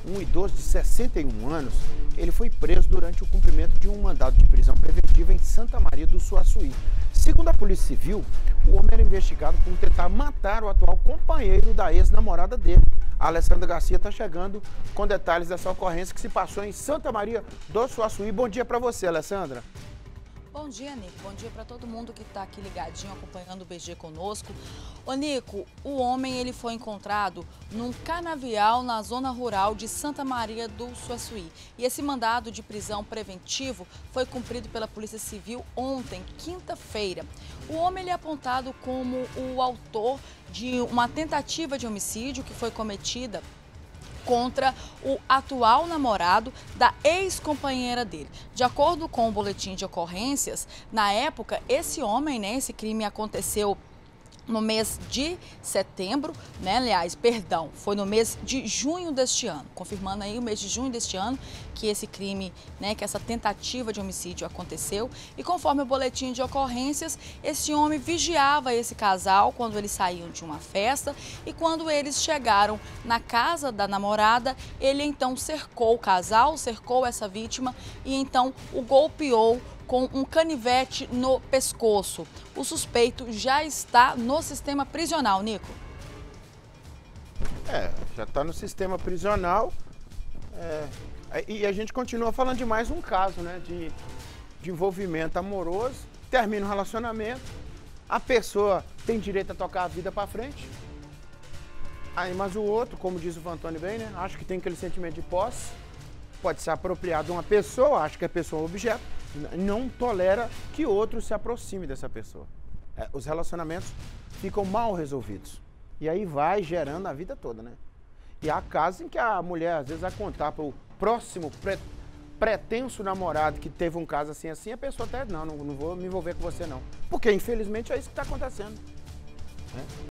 um idoso de 61 anos, ele foi preso durante o cumprimento de um mandado de prisão preventiva em Santa Maria do Suaçuí. Segundo a Polícia Civil, o homem era investigado por tentar matar o atual companheiro da ex-namorada dele. A Alessandra Garcia está chegando com detalhes dessa ocorrência que se passou em Santa Maria do Suaçuí. Bom dia para você, Alessandra. Bom dia, Nico. Bom dia para todo mundo que está aqui ligadinho, acompanhando o BG conosco. Ô, Nico, o homem ele foi encontrado num canavial na zona rural de Santa Maria do Suaçuí. E esse mandado de prisão preventivo foi cumprido pela Polícia Civil ontem, quinta-feira. O homem ele é apontado como o autor de uma tentativa de homicídio que foi cometida contra o atual namorado da ex-companheira dele. De acordo com o boletim de ocorrências, na época, esse homem, esse crime aconteceu no mês de setembro, foi no mês de junho deste ano, confirmando aí o mês de junho deste ano que esse crime, que essa tentativa de homicídio aconteceu. E conforme o boletim de ocorrências, esse homem vigiava esse casal quando eles saíam de uma festa e quando eles chegaram na casa da namorada, ele então cercou o casal, cercou essa vítima e então o golpeou com um canivete no pescoço. O suspeito já está no sistema prisional, Nico. Já está no sistema prisional. E a gente continua falando de mais um caso, de envolvimento amoroso. Termina o relacionamento, a pessoa tem direito a tocar a vida para frente. Mas o outro, como diz o Vantoni bem, acha que tem aquele sentimento de posse, pode ser apropriado de uma pessoa, acha que a pessoa é um objeto, não tolera que outro se aproxime dessa pessoa. Os relacionamentos ficam mal resolvidos. E aí vai gerando a vida toda, E há casos em que a mulher, às vezes, vai contar para o próximo pretenso namorado que teve um caso assim, a pessoa até, não vou me envolver com você, não. Porque, infelizmente, é isso que está acontecendo.